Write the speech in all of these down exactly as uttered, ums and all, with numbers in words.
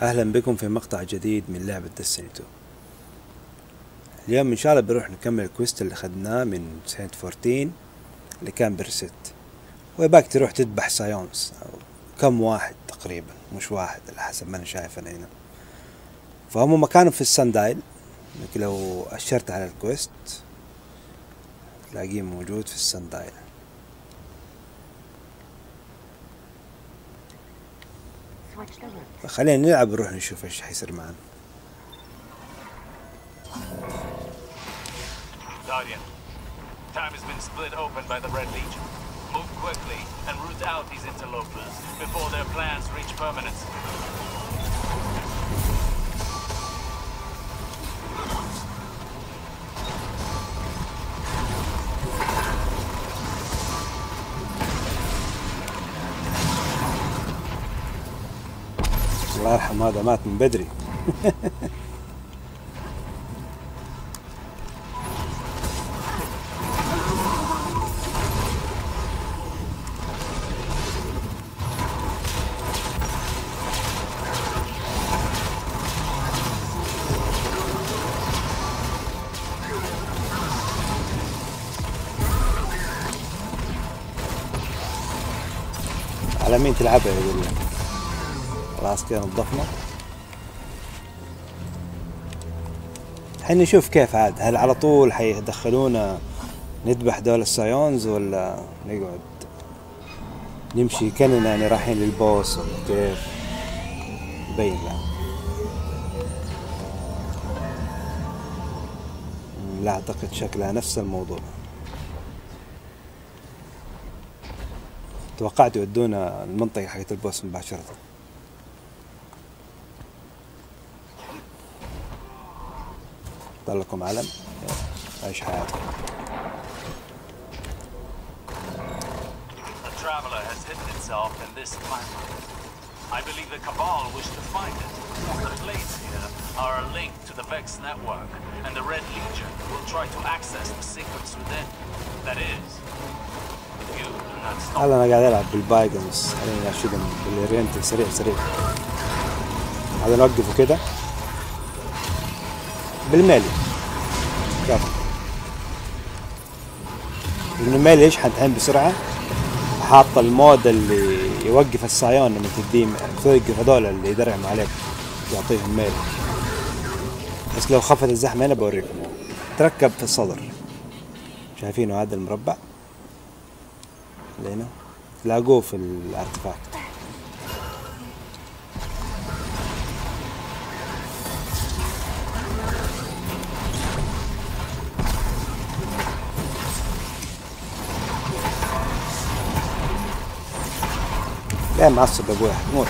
اهلا بكم في مقطع جديد من لعبة ديستني تو. اليوم ان شاء الله بنروح نكمل الكويست اللي اخذناه من سنت فورتين اللي كان برست، ويباك تروح تذبح سايونز او كم واحد تقريبا، مش واحد على حسب ما انا شايف انا هنا. فهم مكانهم في الساندايل، لو اشرت على الكويست تلاقيه موجود في الساندايل. خلينا نلعب ونروح نشوف ايش حيصير معنا. Guardian, time has been split open by the Red Legion. Move quickly and root out these interlopers before their plans reach permanence. الله يرحم هذا مات من بدري. على مين تلعبها يقول لك؟ خلاص كده نظفنا. الحين نشوف كيف عاد، هل على طول حيدخلونا نذبح دول السايونز ولا نقعد نمشي كأننا يعني رايحين للبوس ولا كيف؟ يبين لا لا اعتقد شكلها نفس الموضوع. توقعت يودونا المنطقة حقت البوس مباشرة. لكم علم عيش حياتكم. A traveler has hidden itself in this timeline. I believe the Cabal wish to find it. The plates here are a link to the Vex network, and the Red Legion will try to access the secrets within. That is, if you do not stop. هلا انا قاعد العب بالبايجنز، خليني اشيلهم بالرينت سريع سريع. هذا نوقفه كده بالميلي. شوف الميلي يشحن الحين بسرعة، حاط المود اللي يوقف السايون لما تديم توقف هذول اللي يدرعم عليك يعطيهم ميلي. بس لو خفت الزحمة هنا بوريكم. تركب في الصدر، شايفينه هذا المربع اللي هنا تلاقوه في الارتفاكت. لا معصب ابويا موت.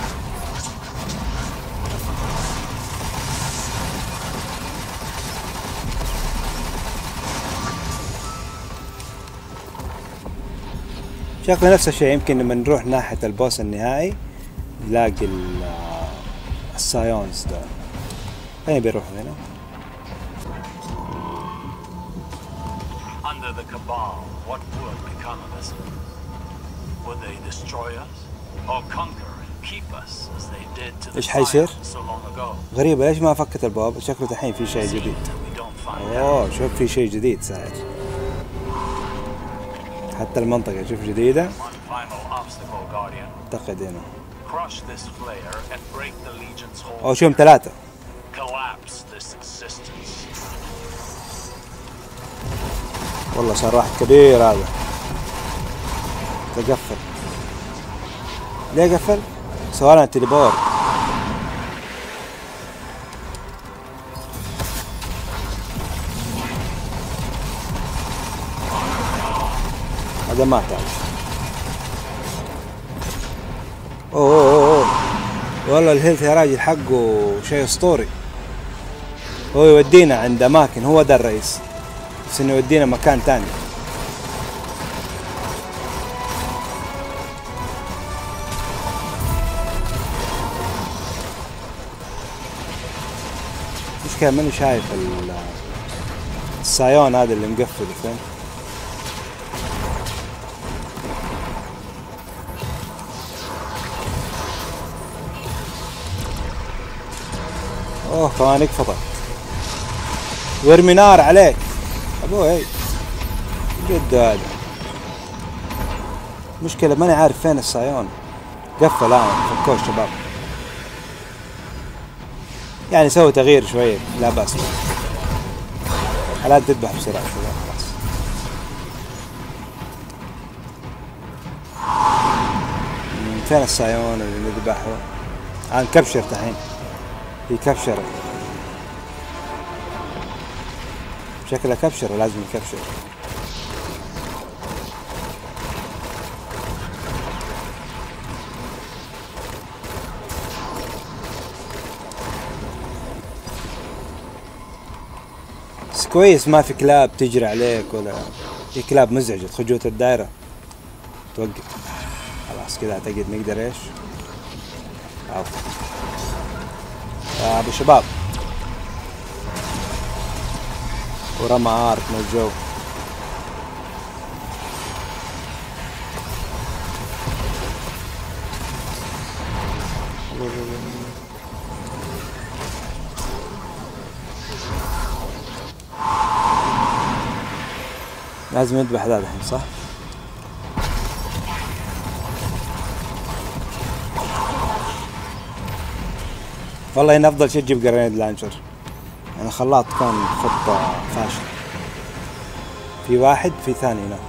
شكله نفس الشيء، يمكن لما نروح ناحية البوس النهائي نلاقي السايونز ده. خلينا بنروح هنا. Under the Cabal, what would become of us? Would they destroy us? Or conquer and keep us as they did to the ايش حيصير؟ so long ago? غريبة ليش ما فكت الباب؟ شكله الحين في شيء جديد. اوه شوف في شيء جديد صاير. حتى المنطقة شوف جديدة. اعتقد هنا. اوه شوفهم ثلاثة. والله صار واحد كبير هذا. تقفل. ليه قفل؟ سوالنا التليبور. هذا مات هذا. اوه اوه اوه والله الهيلث يا راجل حقه شيء اسطوري. هو يودينا عند اماكن، هو ده الرئيس، بس انه يودينا مكان تاني. مشكلة ماني شايف السايون هذا اللي مقفل فين. اوه كمان انفضت ويرمي نار عليك ابوي. جد هذا مشكلة ماني عارف فين الصايون. قفل الان فكوه شباب يعني سوي تغيير شوية لا بأس. الآن تذبح بسرعة شباب خلاص. فين الصايون اللي نذبحه؟ الآن كبشر الحين هي كبشرة شكلها كبشرة لازم يكبشر. كويس ما في كلاب تجري عليك ولا في كلاب مزعجة تخجوت الدائرة توقف. خلاص كذا اعتقد نقدر ايش عوف. يا ابو شباب ورمى ارك من الجو. لازم نذبح هذا الحين صح؟ والله إن أفضل شيء تجيب جرينيد لانشر. يعني خلاط كان خطة فاشلة. في واحد في ثاني هناك.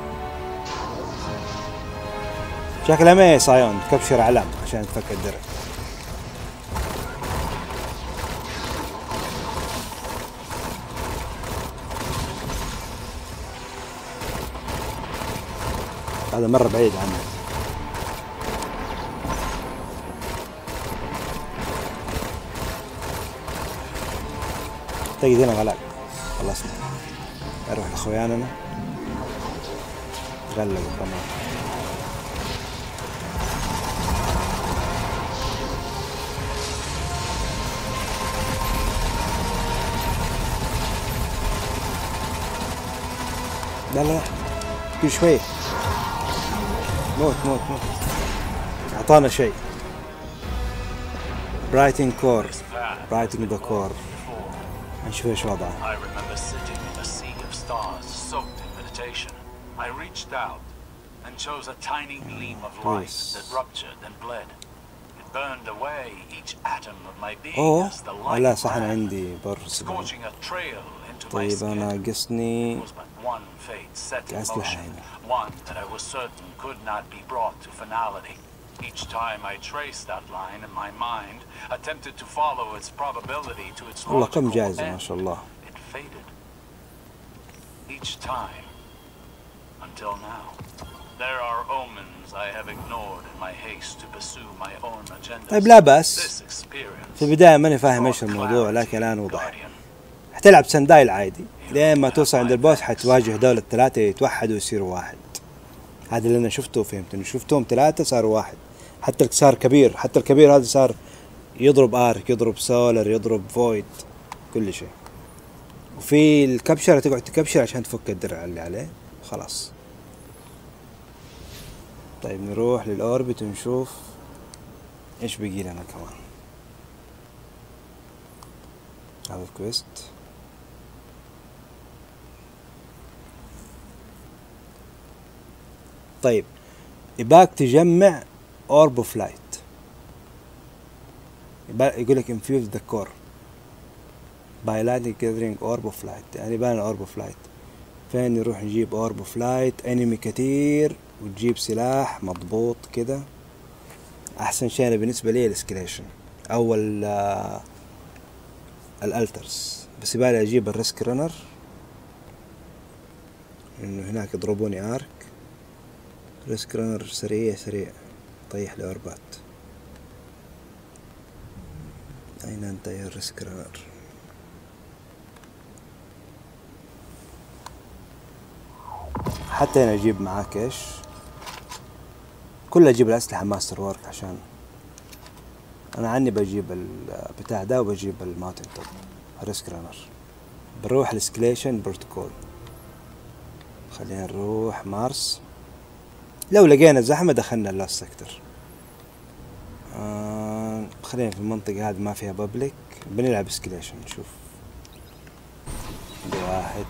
شكلها ما صايون تكبشر علام عشان تفك الدرع. هذا مرة بعيد عنه. تجد هنا غلاء. خلصنا. اروح لاخواننا. غلقوا كمان. لا لا كل شوي. موت موت موت. اعطانا شيء. برايتنج كور. برايتنج ذا كور. نشوف ايش وضعه. I remember sitting in a sea of stars soaked in meditation. I reached out and chose a tiny gleam of light that ruptured and bled. It burned away each atom of my being اوه as the light لا صح انا عندي برس. scorching a trail into my طيب انا skin. قصني It was but one fate set in أسلحة motion, هنا. one that I was certain could not be brought to finality. Each time I traced that line in my mind, attempted to follow its probability to its والله كم logical جائزة ما end, شاء الله. it faded. Each time, until now. There are omens I have ignored in my haste to pursue my own agendas. طيب لا بأس. This experience في البداية ماني فاهم ايش الموضوع لكن الآن وضح. حتلعب سنداي العادي لين ما توصل عند البوس حتواجه دولة ثلاثة يتوحدوا ويصيروا واحد. هذا اللي انا شفته وفهمت انه شفتهم ثلاثة صاروا واحد. حتى صار كبير حتى الكبير هذا صار يضرب ارك يضرب سولر يضرب فويد كل شيء. وفي الكبشرة تقعد تكبشر عشان تفك الدرع اللي عليه خلاص. طيب نروح للأوربت ونشوف ايش بقي لنا كمان. هذا الكويست طيب يباك تجمع اورب اوف لايت. يقول لك infuse the core by lightning gathering orb of light. يعني يبان اورب اوف لايت. فين نروح نجيب اورب اوف لايت؟ انمي كتير وتجيب سلاح مضبوط كده. احسن شيء بالنسبه لي الاسكليشن او الالترز. بس يبالي اجيب الريسك رنر انه هناك يضربوني ارك. ريسك رنر سريع سريع طيح لي اوربات. اين انت يا ريسك رنر؟ حتى هنا اجيب معاك ايش كل اجيب الاسلحه ماستر وورك عشان انا عني بجيب البتاع ده وبجيب الماوتن توب ريسك رانر. بنروح الاسكليشن بروتوكول. خلينا نروح مارس. لو لقينا زحمه دخلنا اللاست سيكتور. آه خلينا في المنطقه هذه ما فيها بابليك. بنلعب اسكليشن نشوف. دي واحد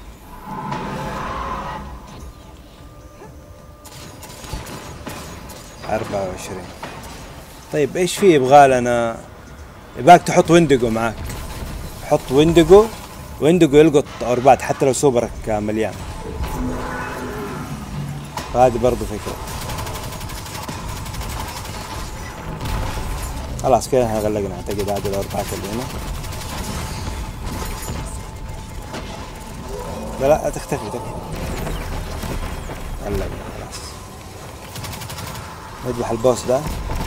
أربعة وعشرين. طيب ايش في يبغى لنا؟ يبغاك تحط وينديجو معاك. حط وينديجو، وينديجو يلقط اوربات حتى لو سوبرك مليان. فهذه برضو فكرة. خلاص كده احنا غلقنا اعتقد هذه الاوربات اللي هنا. لا لا تختفي تختفي. غلقنا خلاص. نذبح البوس ده.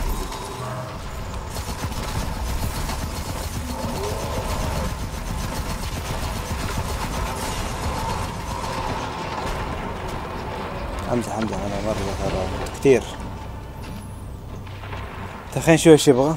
امزح امزح انا مرة كثير. طيب خلينا نشوف ايش يبغى.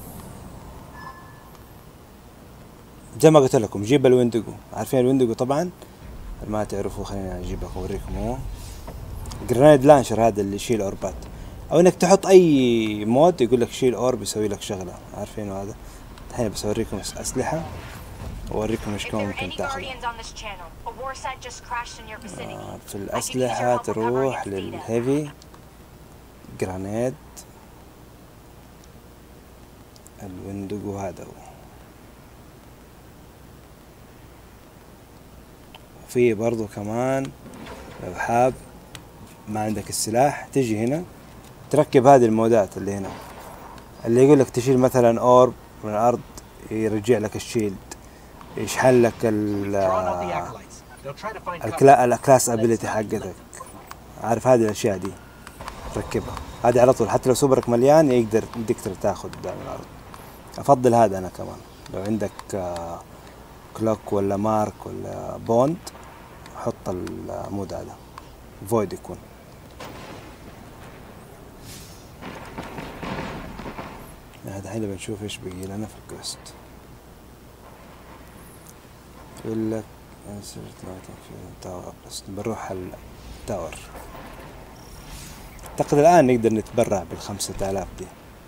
زي ما قلت لكم جيب الوينديجو، عارفين الوينديجو طبعا؟ ما تعرفوا خلينا اجيبه اوريكم. هو جرينيد لانشر هذا اللي يشيل اوربات، او انك تحط اي مود يقول لك شيل اورب يسوي لك شغله، عارفين هذا؟ الحين بس اوريكم اسلحه واوريكم ايش كم ممكن تاخذ. آه في الاسلحه تروح للهيفي جرانيد. الويندوجو هذا هو. في برضو كمان لو حاب ما عندك السلاح تجي هنا تركب هذه المودات اللي هنا، اللي يقول لك تشيل مثلا اورب من الارض يرجع لك الشيلد، يشحن لك ال الكلاس ابيليتي حقتك. عارف هذه الاشياء دي تركبها، هذه على طول حتى لو سوبرك مليان يقدر تقدر تاخذ من الارض. افضل هذا انا كمان لو عندك كلوك ولا مارك ولا بوند حط المود هذا فويد يكون. هذا الحين بنشوف ايش بقي لنا في الكوست. يقول لك بنروح التاور. اعتقد الان نقدر نتبرع بالخمسة آلاف دي.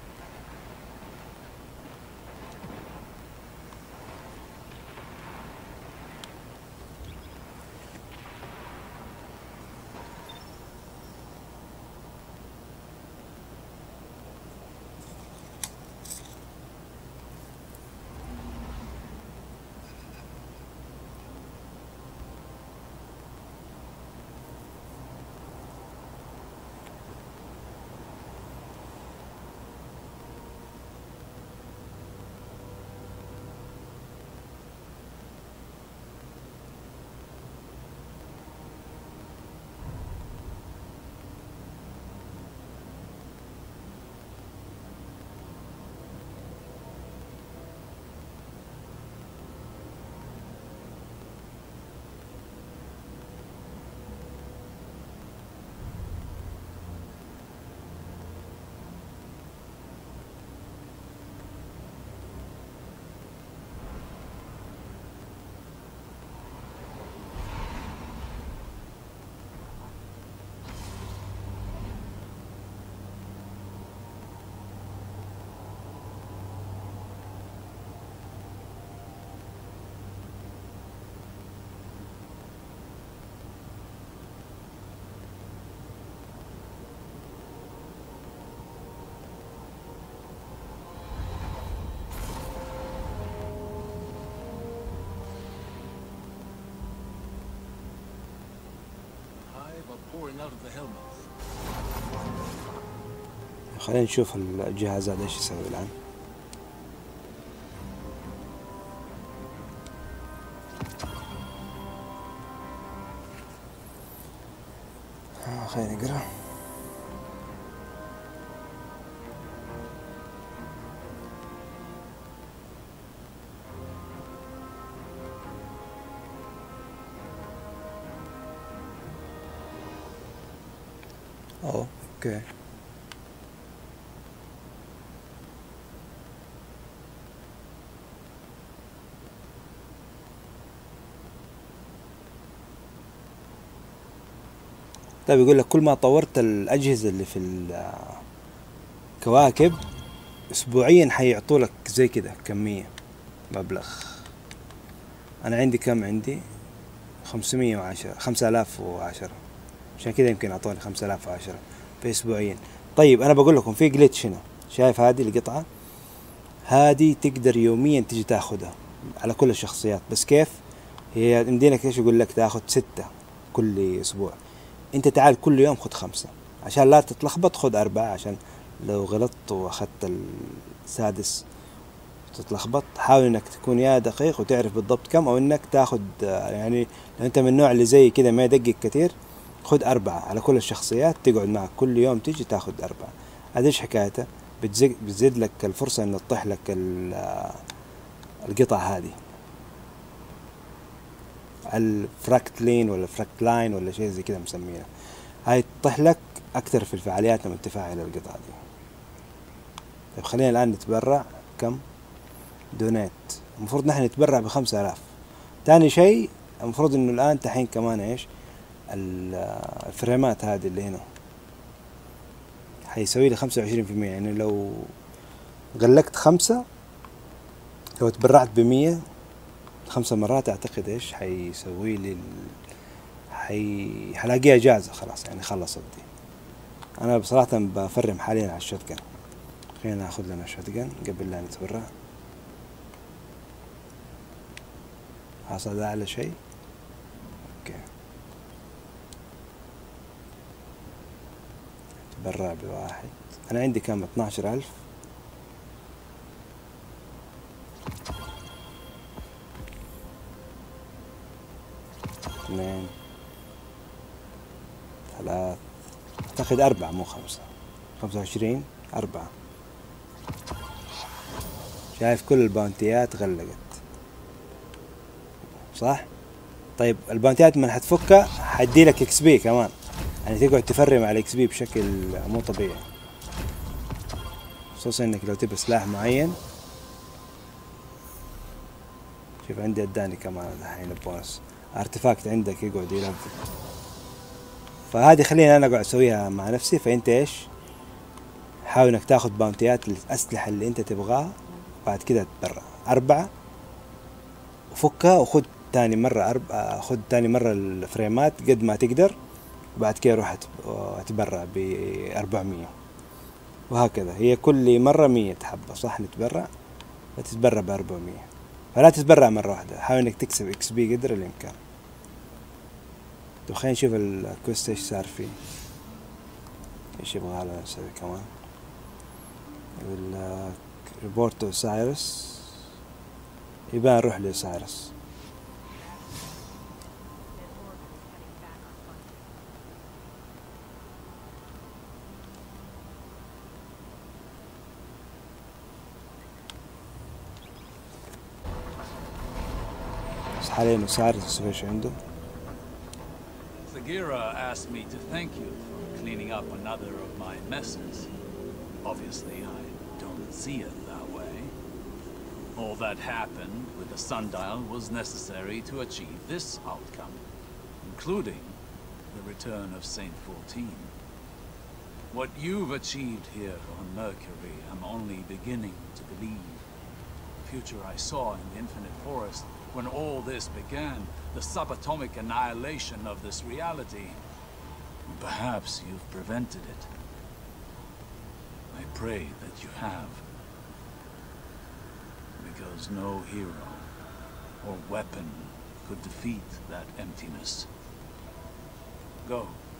خلينا نشوف الجهاز هذا ايش يسوي الان. خلينا نقرا. اوه اوكي. طيب يقول لك كل ما طورت الأجهزة اللي في الكواكب أسبوعيا حيعطوا لك زي كده كمية. مبلغ. انا عندي كم؟ عندي خمسمية وعشرة، خمسة آلاف وعشرة، عشان كذا يمكن اعطوني خمسة آلاف وعشرة في اسبوعين. طيب انا بقول لكم في جليتش هنا، شايف هذه القطعة هذه تقدر يوميا تجي تاخذها على كل الشخصيات. بس كيف؟ هي يمدينك ايش يقول لك تاخذ ستة كل اسبوع، انت تعال كل يوم خذ خمسة عشان لا تتلخبط، خذ أربعة عشان لو غلطت واخذت السادس تتلخبط. حاول انك تكون يا دقيق وتعرف بالضبط كم، او انك تاخذ يعني لو انت من النوع اللي زي كذا ما يدقق كثير خذ أربعة على كل الشخصيات، تقعد معك كل يوم تيجي تاخذ أربعة. هذا ايش حكايته؟ بتزيد, بتزيد لك الفرصة ان تطيح لك القطع هذه، الفراكتلين ولا فراكتلاين ولا شيء زي كذا مسمينها، هاي تطيح لك اكثر في الفعاليات لما تفعل القطعة دي. طيب خلينا الان نتبرع. كم دونيت؟ المفروض نحن نتبرع بخمسة آلاف. تاني شيء المفروض انه الان تحين كمان ايش الفريمات هذه اللي هنا حيسوي لي خمسة وعشرين في المية. يعني لو غلقت خمسة، لو تبرعت بمية خمسة مرات اعتقد ايش حيسوي لي ال... حي... حلاقيها جاهزة خلاص، يعني خلصت دي. انا بصراحة بفرم حاليا على الشوتجن. خلينا ناخذ لنا شوتجن قبل لا نتبرع. حصل اعلى شيء. اوكي تبرع بواحد. انا عندي كم؟ اثناشر ألف. اثنين ثلاث، اعتقد أربعة مو خمسة. خمسة وعشرين أربعة. شايف كل الباونتيات غلقت صح؟ طيب الباونتيات من حتفكها حدي لك اكس بي كمان، يعني تقعد تفرم على اكس بي بشكل مو طبيعي، خصوصا انك لو تبي سلاح معين. شوف عندي اداني كمان الحين بونس ارتفاكت، عندك يقعد يلعب. فهذه خليني انا اقعد اسويها مع نفسي. فانت ايش؟ حاول انك تاخذ باونتيات الاسلحه اللي انت تبغاها، بعد كده تبرع أربعة وفكها، وخد تاني مرة أربعة، خد تاني مرة الفريمات قد ما تقدر، وبعد كده روح تبرع بأربعمية، وهكذا. هي كل مرة مية حبة صح نتبرع، فتتبرع بأربعمية. فلا تتبرع مرة واحدة، حاول انك تكسب اكس بي قدر الامكان. طب خلينا نشوف الكوست ايش صار فيه، ايش يبغى لنا نسوي كمان. ريبورت اوسايرس، يبقى نروح لأوسايرس. بس حاليا أوسايرس نشوف ايش عنده. Sagira asked me to thank you for cleaning up another of my messes. Obviously, I don't see it that way. All that happened with the sundial was necessary to achieve this outcome, including the return of Saint fourteen. What you've achieved here on Mercury, I'm only beginning to believe. The future I saw in the Infinite Forest when all this began, the subatomic annihilation of this reality. Perhaps you've prevented it. I pray that you have. Because no hero or weapon could defeat that emptiness. Go.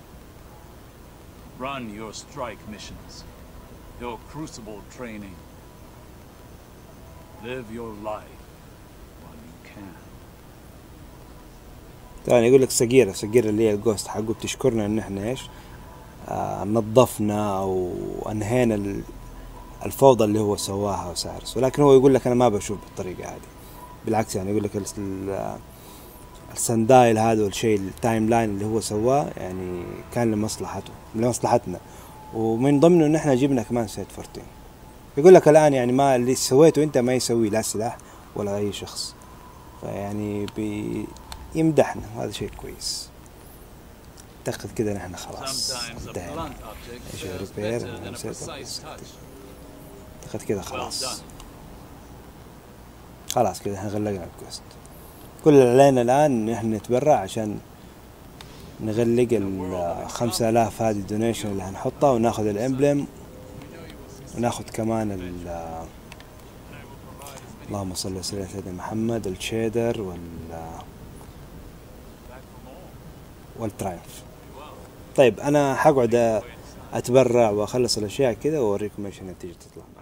Run your strike missions, your crucible training. Live your life while you can. طبعا يقول لك سجيرة سجيرة اللي هي الجوست حقه بتشكرنا ان احنا ايش آه نظفنا او انهينا الفوضى اللي هو سواها أوسايرس. ولكن هو يقول لك انا ما بشوف بالطريقة هذه، بالعكس يعني يقول لك السندايل هذا والشيء التايم لاين اللي هو سواه يعني كان لمصلحته لمصلحتنا، ومن ضمنه ان احنا جبنا كمان سيت فورتين. يقول لك الان يعني ما اللي سويته انت ما يسوي لا سلاح ولا اي شخص، فيعني بيمدحنا وهذا شيء كويس. اعتقد كده نحن خلاص انتهينا. ايش ريبير اعتقد كده خلاص. خلاص كذا احنا غلقنا الكوست. كل اللي علينا الآن نحن نتبرع عشان نغلق الخمسة آلاف هذه الدونيشن اللي هنحطها، وناخذ الامبلم، وناخذ كمان ال اللهم صل وسلم على سيدنا محمد الشيدر وال والترايمف. طيب انا حقعد اتبرع واخلص الاشياء كذا واوريكم ايش النتيجة تطلع.